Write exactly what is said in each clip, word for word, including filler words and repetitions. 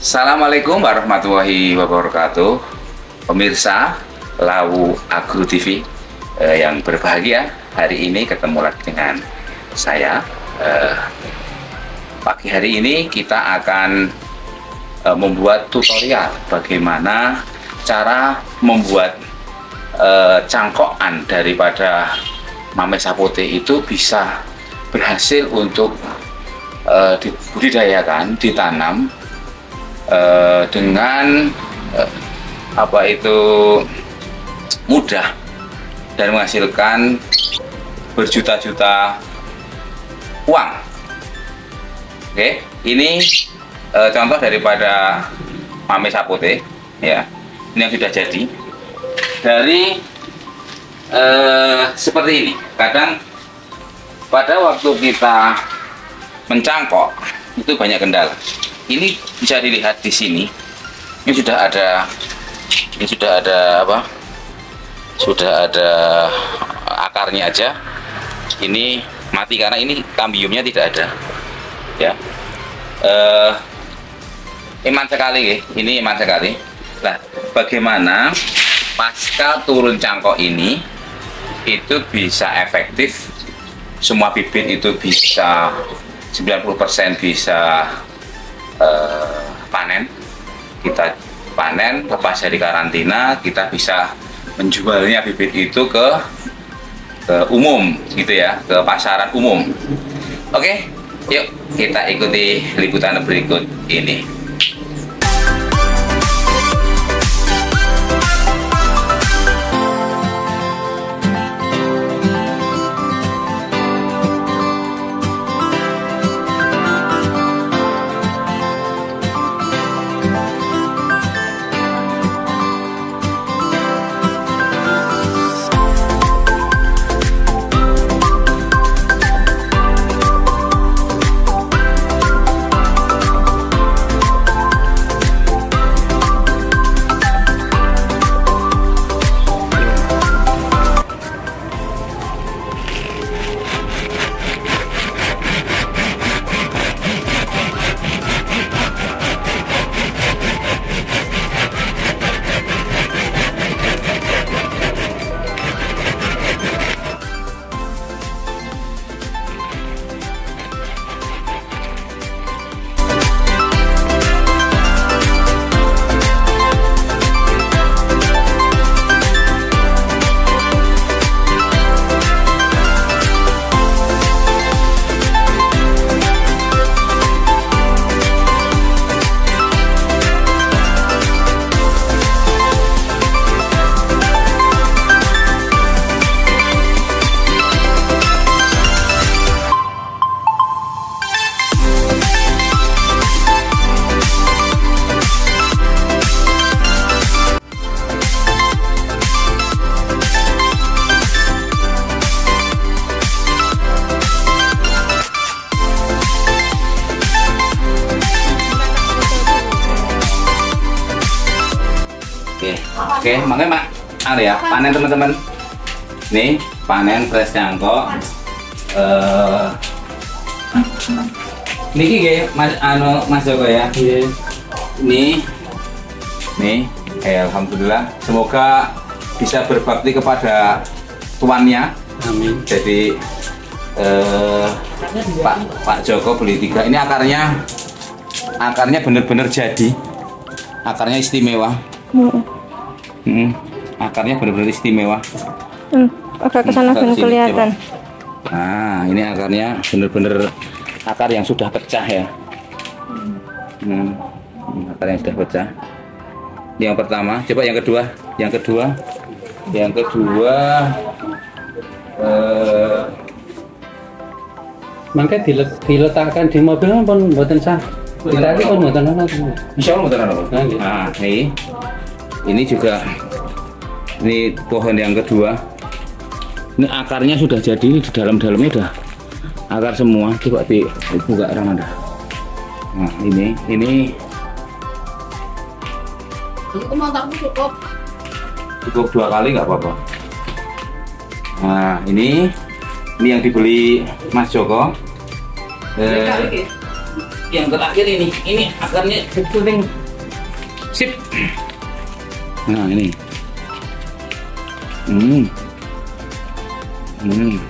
Assalamualaikum warahmatullahi wabarakatuh. Pemirsa Lawu Agro T V eh, yang berbahagia, hari ini ketemu lagi dengan saya. eh, Pagi hari ini kita akan eh, membuat tutorial bagaimana cara membuat eh, cangkokan daripada mame sapote itu bisa berhasil untuk eh, dibudidayakan, ditanam Uh, dengan uh, apa itu mudah dan menghasilkan berjuta-juta uang. Oke, ini uh, contoh daripada mame sapote ya. Ini yang sudah jadi dari uh, seperti ini. Kadang pada waktu kita mencangkok itu banyak kendala. Ini bisa dilihat di sini. Ini sudah ada, ini sudah ada apa? Sudah ada akarnya aja. Ini mati karena ini kambiumnya tidak ada. Ya, uh, iman sekali, ya. Ini iman sekali. Nah, bagaimana pasca turun cangkok ini itu bisa efektif? Semua bibit itu bisa sembilan puluh persen bisa Uh, panen, kita panen lepas dari karantina, kita bisa menjualnya bibit itu ke ke umum gitu ya, ke pasaran umum. Oke, yuk kita ikuti liputan berikut ini. Oke, makanya mak, ada ya panen teman-teman. Nih panen fresh cangkok. Uh, niki ge mas ano mas Joko ya. Nih, nih, eh, alhamdulillah. Semoga bisa berbakti kepada tuannya. Amin. Jadi uh, Pak Pak Joko beli tiga. Ini akarnya, akarnya bener-bener jadi. Akarnya istimewa. Hmm. Hmm, akarnya benar-benar istimewa. Hmm, agak kesana dan kelihatan. Nah, ini akarnya benar-benar akar yang sudah pecah ya. Hmm, akar yang sudah pecah. Yang pertama, coba yang kedua, yang kedua, yang kedua. Eh, Mangke diletakkan di mobil pun buatan sah. Ditarik pun buatan apa? Insya Allah buatan apa? Nah, nih. Ini juga, ini pohon yang kedua. Ini akarnya sudah jadi, di dalam-dalamnya udah akar semua. Coba dibuka Ramanda. Nah ini, ini cukup cukup dua kali nggak apa-apa. Nah ini, ini yang dibeli Mas Joko. Eh, yang terakhir ini, ini akarnya kering. Sip. Nah ini. Hmm. Hmm.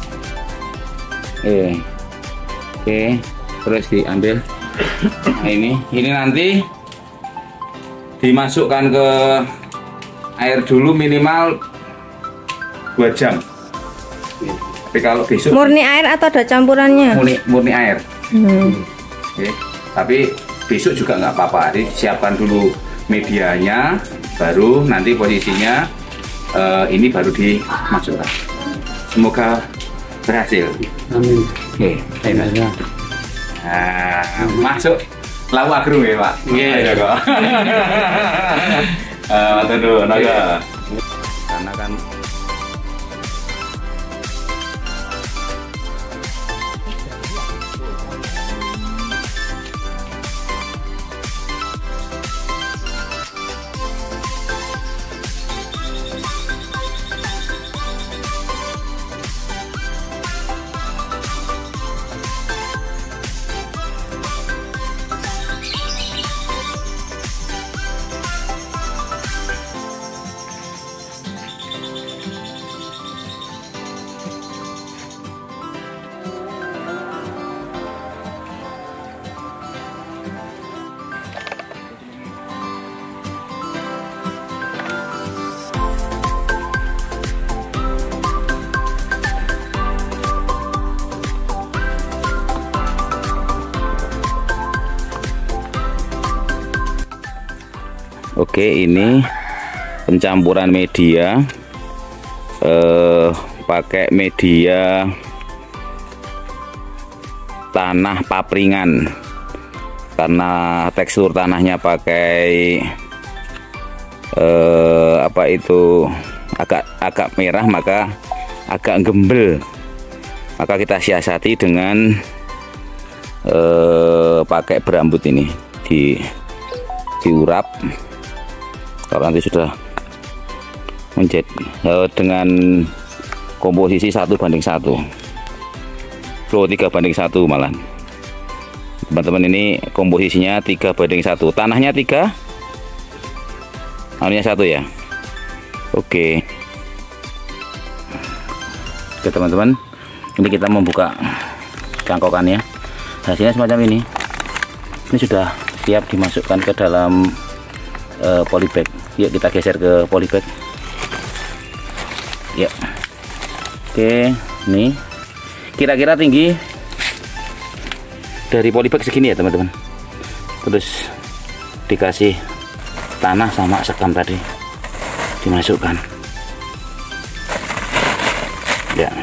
Eh. Oke, terus diambil. Nah ini, ini nanti dimasukkan ke air dulu minimal dua jam. Tapi kalau besok Murni air atau ada campurannya? murni, murni air. Hmm. Oke. Tapi besok juga nggak apa-apa. Jadi siapkan dulu medianya, baru nanti posisinya uh, ini baru dimasukkan. Semoga berhasil. Amin. Oke, ayo Mas. Ya. Nah, masuk lawu agrung ya Pak. Iya kok. Eh, tunggu, naga. Karena kan oke, ini pencampuran media eh, pakai media tanah papringan karena tekstur tanahnya pakai eh, apa itu agak agak merah, maka agak gembel, maka kita siasati dengan eh, pakai berambut ini di diurap. Kalau nanti sudah menjadi eh, dengan komposisi satu banding satu, flow tiga banding satu malah. Teman-teman, ini komposisinya tiga banding satu, tanahnya tiga, anunya satu ya. Oke, oke teman-teman, ini kita membuka cangkokannya. Hasilnya semacam ini. Ini sudah siap dimasukkan ke dalam uh, polybag. Yuk kita geser ke polybag. Ya. Oke, nih kira-kira tinggi dari polybag segini ya teman-teman. Terus dikasih tanah sama sekam tadi, dimasukkan. Ya.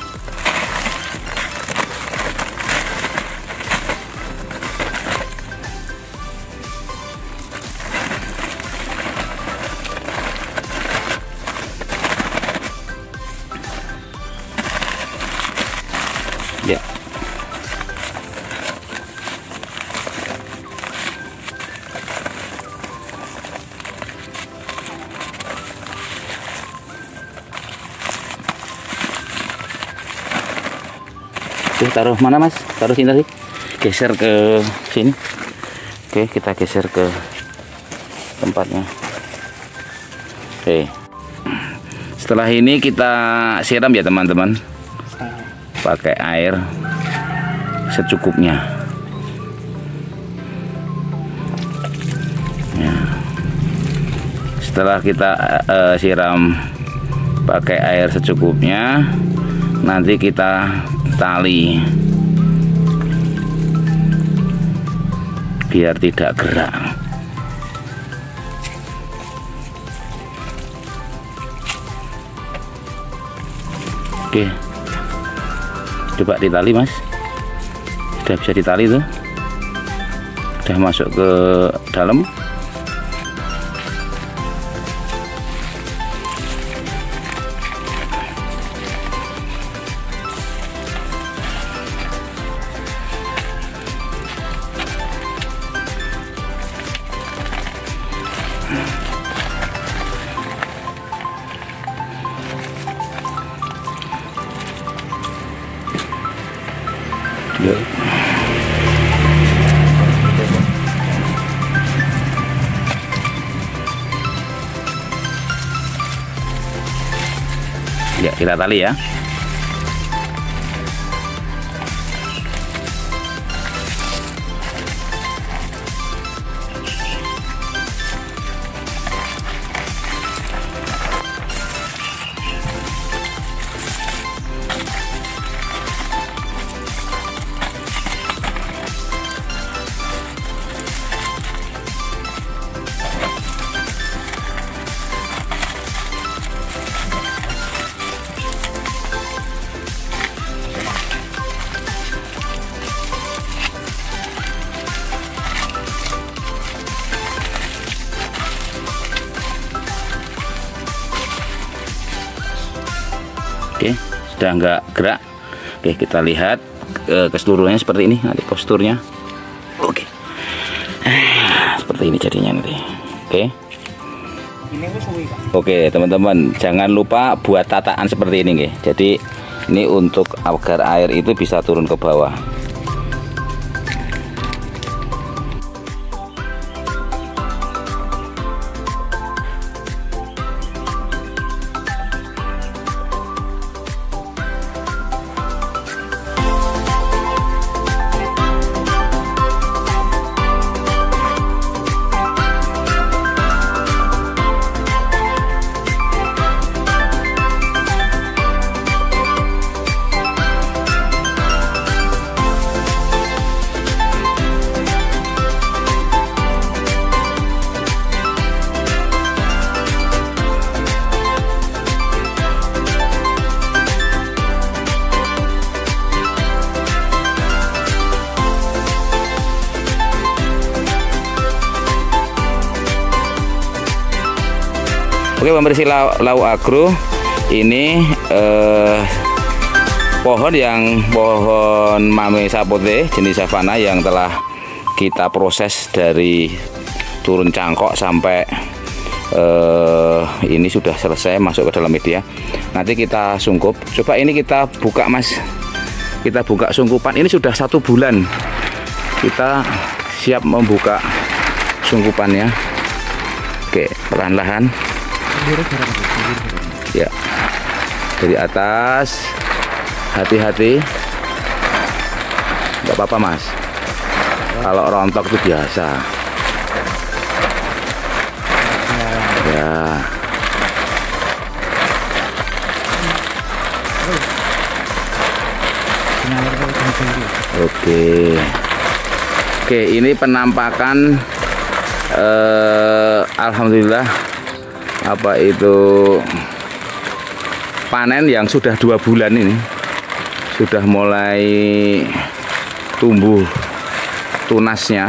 Ya. Oke, taruh mana Mas? Taruh sini tadi. Geser ke sini. Oke, kita geser ke tempatnya. Oke. Setelah ini kita siram ya teman-teman. Pakai air secukupnya. Ya. Setelah kita uh, siram pakai air secukupnya, nanti kita tali biar tidak gerak. Oke, coba ditali Mas. Sudah bisa ditali tuh, sudah masuk ke dalam. Yuk. Ya, kita tali ya. Oke, sudah nggak gerak. Oke, kita lihat ke keseluruhannya seperti ini nanti posturnya. Oke, seperti ini jadinya nanti. Oke, oke teman-teman, jangan lupa buat tataan seperti ini, guys. Jadi ini untuk agar air itu bisa turun ke bawah. Oke, pembersih lau, lau agro ini eh, pohon yang pohon mame sapote jenis savana yang telah kita proses dari turun cangkok sampai eh, ini sudah selesai masuk ke dalam media. Nanti kita sungkup. Coba ini kita buka, Mas. Kita buka sungkupan. Ini sudah satu bulan. Kita siap membuka sungkupannya. Oke, perlahan-lahan. Ya, dari atas, hati-hati, nggak apa-apa Mas. Kalau rontok itu biasa. Ya. Oke, oke, ini penampakan. Eh, Alhamdulillah. Apa itu panen yang sudah dua bulan ini sudah mulai tumbuh tunasnya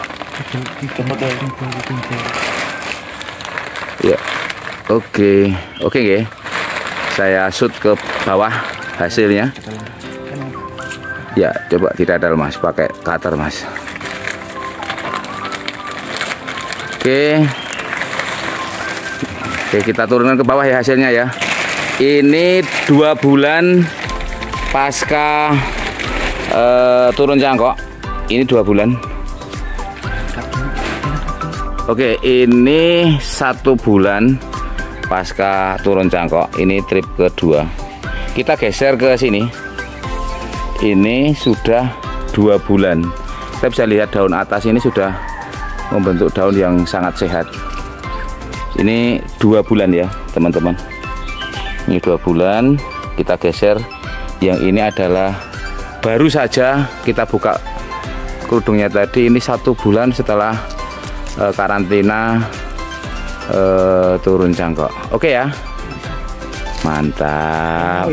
ya. Oke, oke ya, saya shoot ke bawah hasilnya ya. Coba didadal Mas, pakai cutter Mas. Oke. Oke, kita turunkan ke bawah ya hasilnya ya. Ini dua bulan pasca uh, turun cangkok. Ini dua bulan. Oke, ini satu bulan pasca turun cangkok. Ini trip kedua. Kita geser ke sini. Ini sudah dua bulan. Kita bisa lihat daun atas ini sudah membentuk daun yang sangat sehat. Ini dua bulan ya teman-teman. Ini dua bulan. Kita geser. Yang ini adalah baru saja kita buka kerudungnya tadi. Ini satu bulan setelah uh, karantina uh, turun cangkok. Oke ya. Mantap.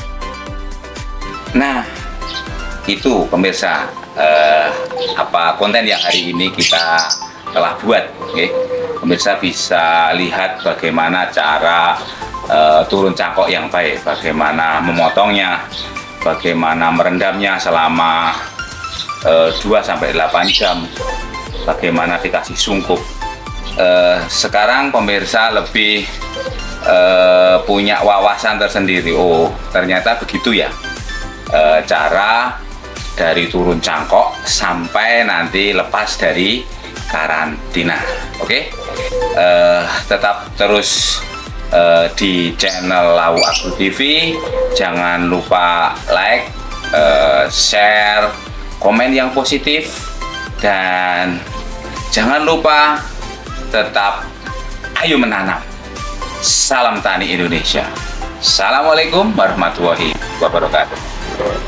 Nah, itu pemirsa uh, apa konten yang hari ini kita telah buat. Oke, pemirsa bisa lihat bagaimana cara uh, turun cangkok yang baik, bagaimana memotongnya, bagaimana merendamnya selama uh, dua sampai delapan jam, bagaimana dikasih sungkup. Uh, sekarang pemirsa lebih uh, punya wawasan tersendiri. Oh, ternyata begitu ya uh, cara dari turun cangkok sampai nanti lepas dari karantina. Oke, okay? uh, tetap terus uh, di channel Lau Agro T V. Jangan lupa like, uh, share, komen yang positif, dan jangan lupa tetap ayo menanam. Salam Tani Indonesia. Assalamualaikum warahmatullahi wabarakatuh.